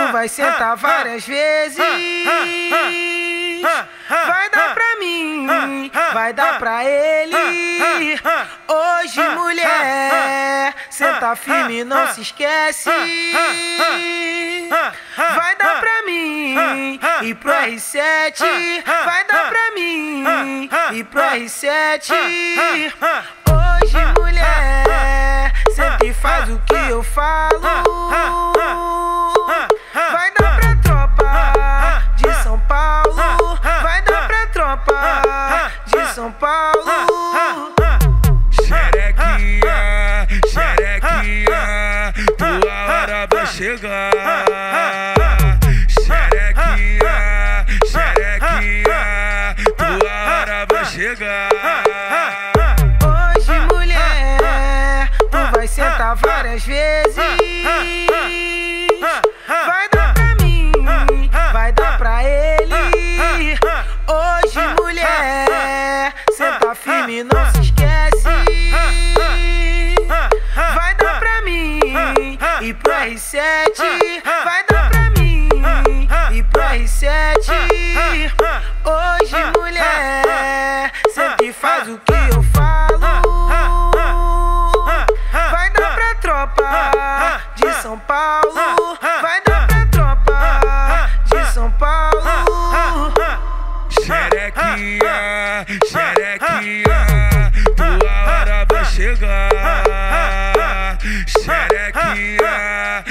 tu vai sentar várias vezes. Vai dar pra mim, vai dar pra ele. Hoje, mulher, senta firme, não se esquece. Vai dar pra mim e pro R7. Vai dar pra mim e pro R7. Hoje, mulher, senta e faz o que eu falo. Vai dar pra tropa de São Paulo. Vai dar pra tropa de São Paulo. Xerequinha, xerequinha, tua hora vai chegar. Xerequinha, xerequinha, tua hora vai chegar. Hoje, mulher, tu vai sentar várias vezes. Vai dar pra mim, vai dar pra ele. Hoje, mulher, senta firme, não se esquece. Vai dar pra mim e pro R7. Vai dar pra mim e pro R7. Hoje, mulher, senta e faz o que eu falo. Vai dar pra tropa de São Paulo. Vai dar pra tropa de São Paulo. Xerequinha, xerequinha, tua hora vai chegar. Xerequinha,